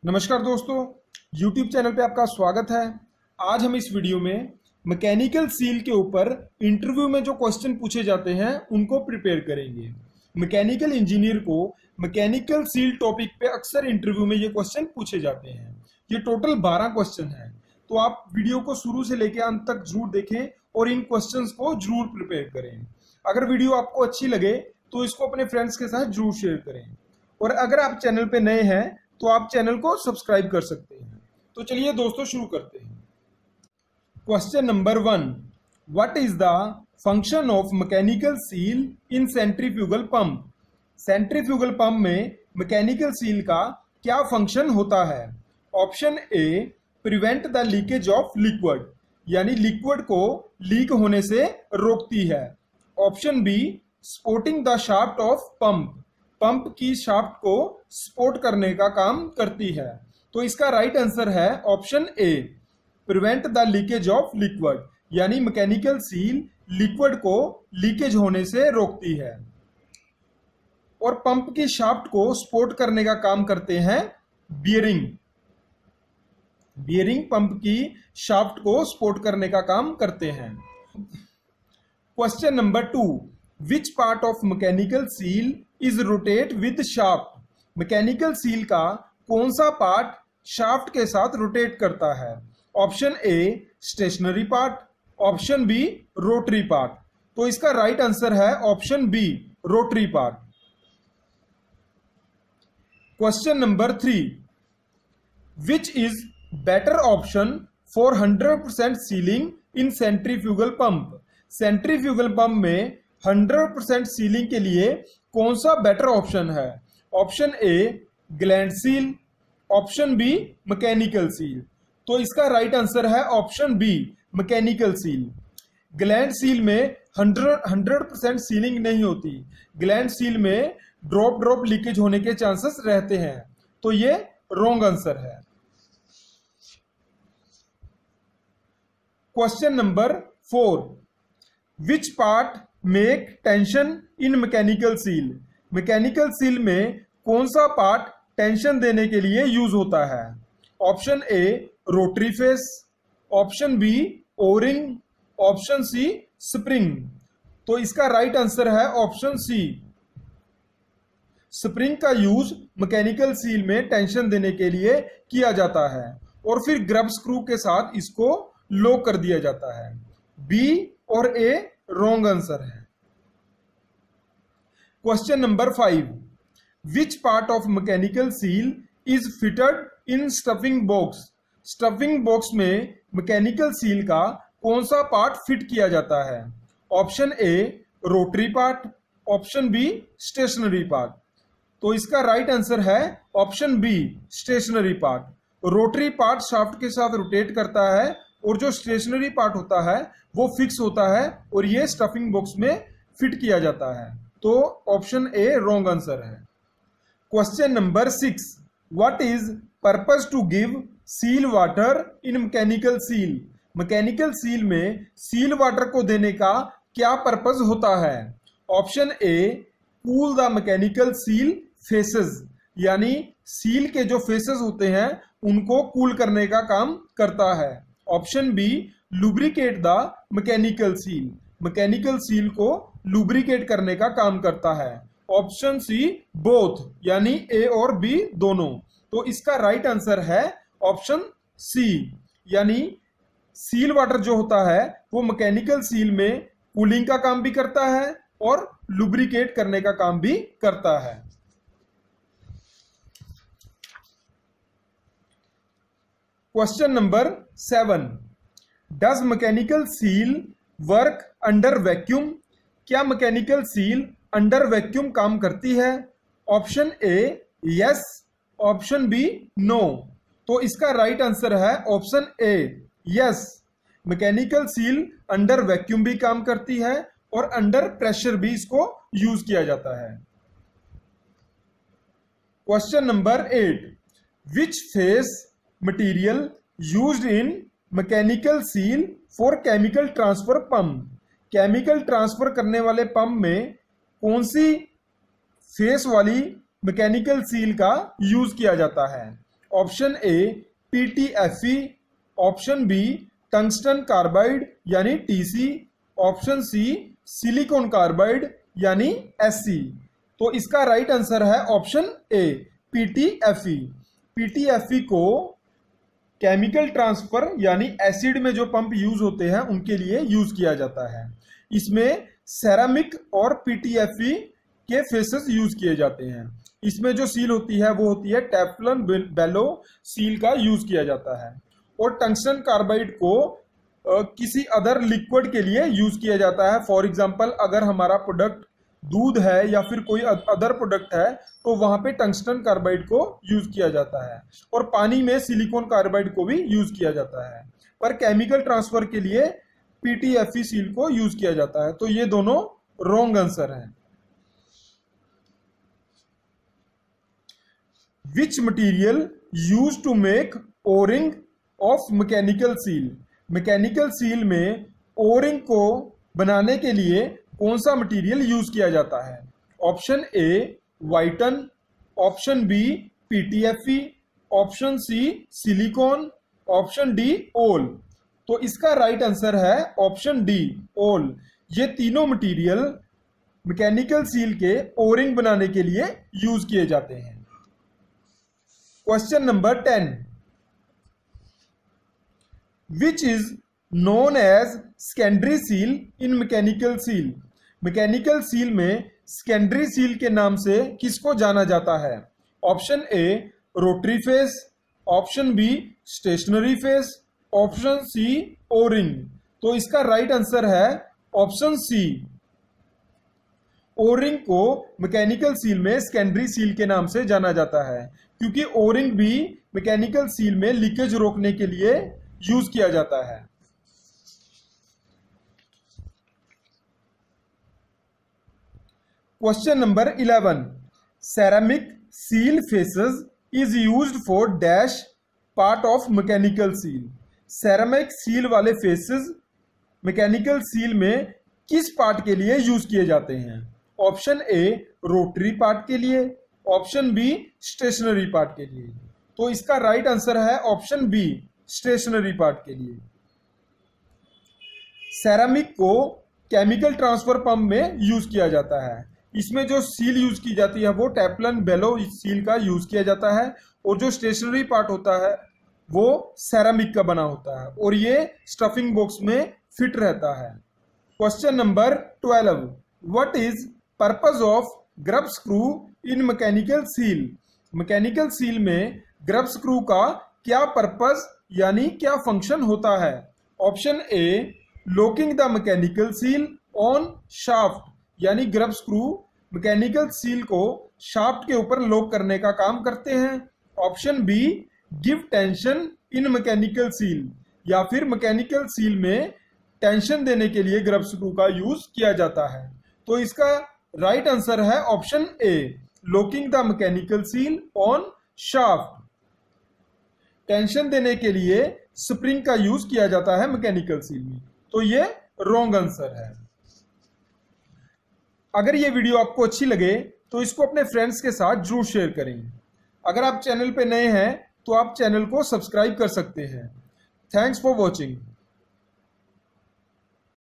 नमस्कार दोस्तों, YouTube channel पे आपका स्वागत है। आज हम इस वीडियो में मैकेनिकल सील के ऊपर इंटरव्यू में जो क्वेश्चन पूछे जाते हैं उनको प्रिपेयर करेंगे। मैकेनिकल इंजीनियर को मैकेनिकल सील टॉपिक पे अक्सर इंटरव्यू में ये क्वेश्चन पूछे जाते हैं। ये टोटल 12 क्वेश्चन है, तो आप वीडियो को शुरू से लेकर अंत तक जरूर देखें और इन क्वेश्चंस को जरूर प्रिपेयर करें। अगर वीडियो आपको अच्छी लगे तो इसको अपने फ्रेंड्स के साथ जरूर शेयर करें, और अगर आप चैनल पे नए हैं तो आप चैनल को सब्सक्राइब कर सकते हैं। तो चलिए दोस्तों शुरू करते हैं। Question number 1, what is the function of mechanical seal in centrifugal pump? Centrifugal pump में मैकेनिकल सील का क्या फंक्शन होता है? Option A, prevent the leakage of liquid, यानी लिक्विड को लीक होने से रोकती है। Option B, supporting the shaft of pump, pump की शाफ्ट को सपोर्ट करने का काम करती है। तो इसका राइट आंसर है option A, prevent the leakage of liquid, यानी मैकेनिकल सील लिक्विड को लीकेज होने से रोकती है। और पंप की शाफ्ट को सपोर्ट करने का काम करते हैं बियरिंग। बियरिंग पंप की शाफ्ट को सपोर्ट करने का काम करते हैं। Question number 2, which part of mechanical seal is rotate with shaft? Mechanical seal का कौन सा पार्ट शाफ्ट के साथ रोटेट करता है? Option A, stationary part, option B, rotary part. तो इसका राइट आंसर है option B, rotary part. Question number 3, which is better option for 100% sealing in centrifugal pump? Centrifugal pump में 100% सीलिंग के लिए कौन सा बेटर ऑप्शन है? Option A, gland seal, option B, mechanical seal. तो इसका राइट आंसर है option B, mechanical seal. Gland seal में 100% सीलिंग नहीं होती। ग्लैंड सील में ड्रॉप लीकेज होने के चांसेस रहते हैं, तो ये रॉन्ग आंसर है। Question number 4, which part make tension in mechanical seal? Mechanical seal में कौन सा पार्ट टेंशन देने के लिए यूज होता है? Option A, rotary face, option B, O-ring, option C, spring. तो इसका राइट आंसर है ऑप्शन सी, स्प्रिंग का यूज मैकेनिकल सील में टेंशन देने के लिए किया जाता है और फिर ग्रब स्क्रू के साथ इसको लॉक कर दिया जाता है। बी और ए रॉन्ग आंसर है। Question number 5, which part of mechanical seal is fitted in stuffing box? Stuffing box में मैकेनिकल सील का कौन सा पार्ट फिट किया जाता है? Option A, rotary part, option B, stationary part. तो इसका राइट आंसर है option B, stationary part. Rotary part shaft के साथ रोटेट करता है और जो स्टेशनरी पार्ट होता है वो फिक्स होता है और ये स्टफिंग बॉक्स में फिट किया जाता है। तो ऑप्शन ए रॉन्ग आंसर है। Question number 6, what is purpose to give seal water in mechanical seal? Mechanical seal में सील वाटर को देने का क्या पर्पस होता है? Option A, cool the mechanical seal faces, यानी सील के जो फेसेस होते हैं उनको कूल करने का काम करता है। Option B, lubricate the mechanical seal, mechanical seal को लुब्रिकेट करने का काम करता है। ऑप्शन सी, बोथ, यानी ए और बी दोनों। तो इसका राइट आंसर है ऑप्शन सी, यानी सील वाटर जो होता है वो मैकेनिकल सील में कूलिंग का काम भी करता है और लुब्रिकेट करने का काम भी करता है। Question number 7, does mechanical seal work under vacuum? क्या मैकेनिकल सील अंडर वैक्यूम काम करती है? Option A, yes, option B, no. तो इसका राइट आंसर है option A, yes. Mechanical seal under vacuum भी काम करती है और अंडर प्रेशर भी इसको यूज किया जाता है। Question number 8, which face material used in mechanical seal for chemical transfer pump? Chemical transfer करने वाले पंप में कौन सी फेस वाली मैकेनिकल सील का यूज किया जाता है? Option A PTFE, option B tungsten carbide यानी TC, option C silicon carbide यानी SC। तो इसका राइट आंसर है ऑप्शन ए PTFE। PTFE को केमिकल ट्रांसफर यानी एसिड में जो पंप यूज होते हैं उनके लिए यूज किया जाता है। इसमें सेरामिक और PTFE के फेसेस यूज किए जाते हैं। इसमें जो सील होती है वो होती है टेफ्लॉन बेलो सील का यूज किया जाता है। और टंगस्टन कार्बाइड को किसी अदर लिक्विड के लिए यूज किया जाता है। फॉर एग्जांपल अगर हमारा प्रोडक्ट दूध है या फिर कोई अदर प्रोडक्ट है तो वहां पे टंगस्टन कार्बाइड को यूज किया जाता है। और पानी में सिलिकॉन कार्बाइड को भी यूज किया जाता है। पर केमिकल ट्रांसफर के लिए PTFE सील को यूज किया जाता है। तो ये दोनों रॉन्ग आंसर हैं। Which material used to make O-ring of mechanical seal? Mechanical seal में O-ring को बनाने के लिए कौन सा मटेरियल यूज किया जाता है? Option A Viton, option B PTFE, option C silicone, option D all. तो इसका राइट आंसर है ऑप्शन डी ओल। ये तीनों मटेरियल मैकेनिकल सील के O-ring बनाने के लिए यूज किए जाते हैं। Question number 10, which is known as secondary seal in mechanical seal? Mechanical seal में सेकेंडरी सील के नाम से किसको जाना जाता है? Option A rotary face, option B stationary face, option C O-ring। तो इसका राइट आंसर है ऑप्शन सी। O-ring को मैकेनिकल सील में सेकेंडरी सील के नाम से जाना जाता है क्योंकि O-ring भी मैकेनिकल सील में लीकेज रोकने के लिए यूज किया जाता है। Question number 11, ceramic seal faces is used for dash part of mechanical seal. Ceramic seal वाले फेसेस मैकेनिकल सील में किस पार्ट के लिए यूज किए जाते हैं? ऑप्शन ए रोटरी पार्ट के लिए, ऑप्शन बी स्टेशनरी पार्ट के लिए। तो इसका राइट आंसर है ऑप्शन बी स्टेशनरी पार्ट के लिए। सेरामिक को केमिकल ट्रांसफर पंप में यूज किया जाता है। इसमें जो सील यूज की जाती है वो टेफ्लॉन बेलो सील का यूज किया जाता है और जो स्टेशनरी पार्ट होता है वो सेरामिक का बना होता है और ये स्टफिंग बॉक्स में फिट रहता है। Question number 12, what is purpose of grub screw in mechanical seal? Mechanical seal में ग्रब स्क्रू का क्या पर्पस यानी क्या फंक्शन होता है? Option A locking the mechanical seal on shaft, यानी ग्रब स्क्रू मैकेनिकल सील को शाफ्ट के ऊपर लॉक करने का काम करते हैं। Option B give tension in mechanical seal, या फिर मैकेनिकल सील में टेंशन देने के लिए ग्रब स्क्रू का यूज किया जाता है। तो इसका राइट आंसर है option A locking the mechanical seal on shaft. Tension देने के लिए स्प्रिंग का यूज किया जाता है मैकेनिकल सील में। तो ये रॉन्ग आंसर है। अगर ये वीडियो आपको अच्छी लगे तो इसको अपने फ्रेंड्स के साथ जरूर शेयर करें। अगर आप चैनल पे नए हैं तो आप चैनल को सब्सक्राइब कर सकते हैं। Thanks for watching.